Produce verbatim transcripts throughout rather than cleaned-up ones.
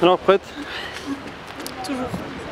Alors prête? Toujours.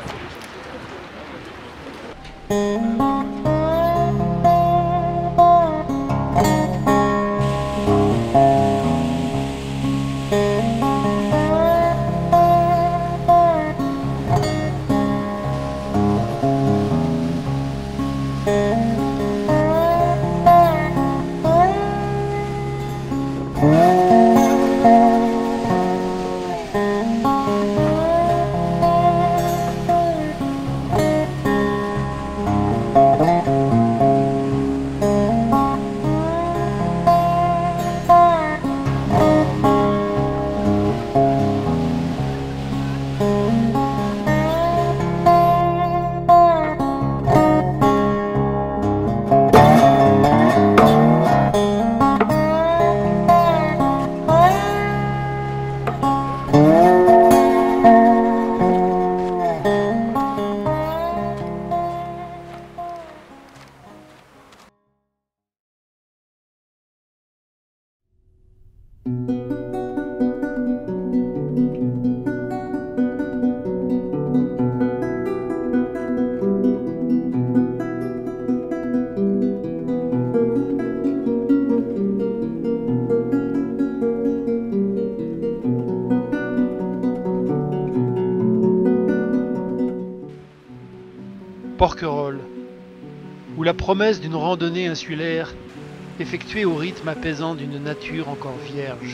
Porquerolles, où la promesse d'une randonnée insulaire effectuée au rythme apaisant d'une nature encore vierge.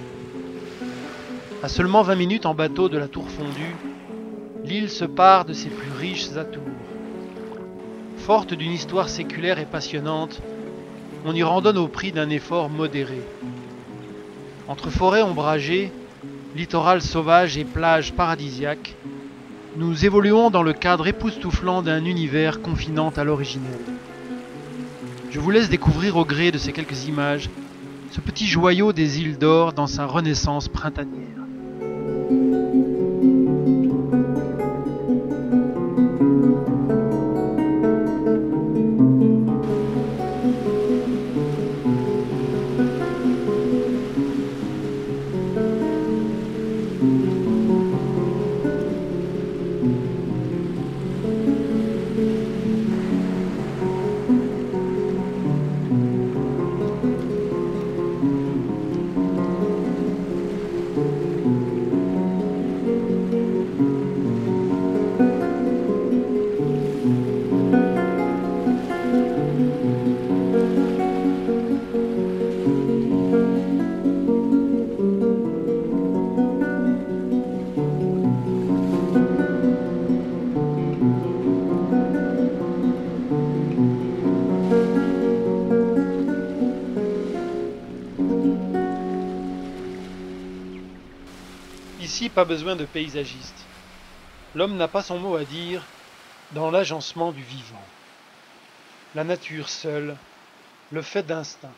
À seulement vingt minutes en bateau de la Tour Fondue, l'île se pare de ses plus riches atours. Forte d'une histoire séculaire et passionnante, on y randonne au prix d'un effort modéré. Entre forêts ombragées, littoral sauvage et plages paradisiaques, nous évoluons dans le cadre époustouflant d'un univers confinant à l'originel. Je vous laisse découvrir au gré de ces quelques images ce petit joyau des îles d'Or dans sa renaissance printanière. Ici, pas besoin de paysagiste. L'homme n'a pas son mot à dire dans l'agencement du vivant. La nature seule le fait d'instinct.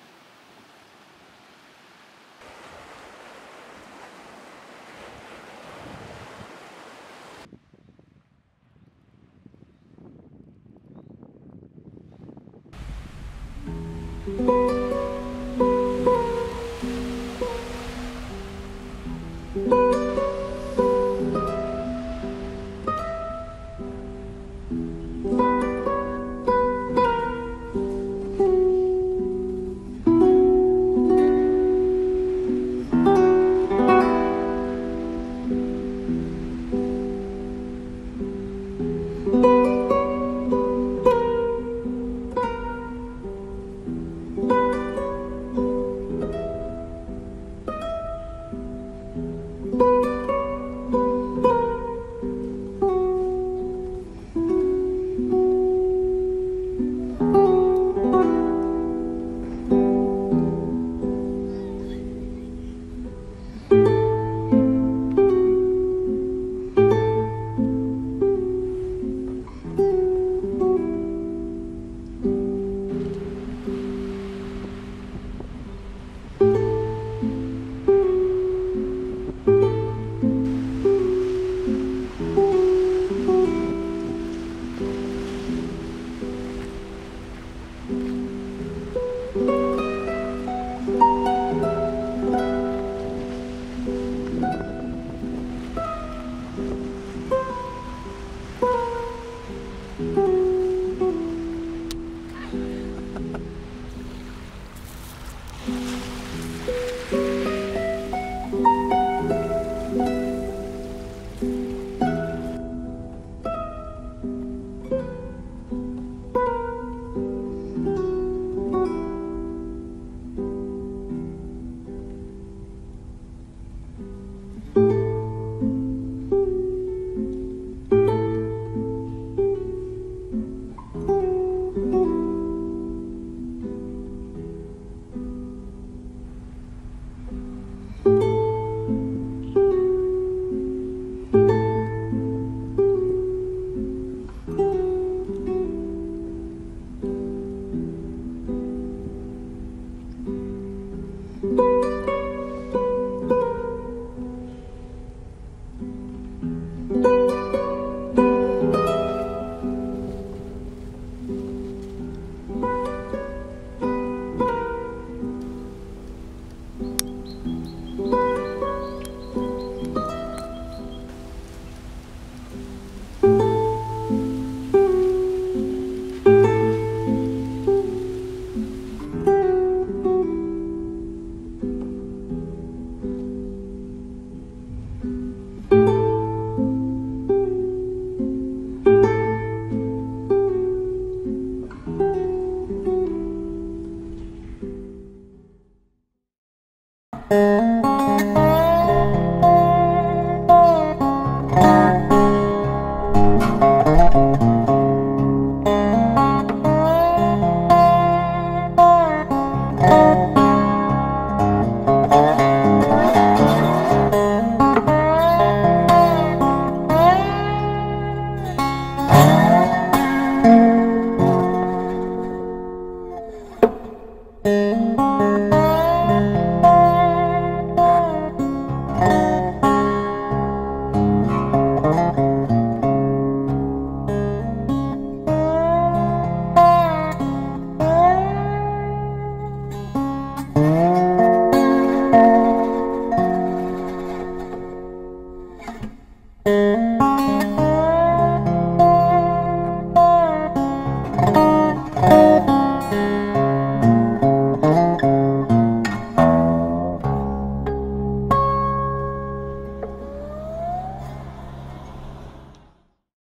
Thank you.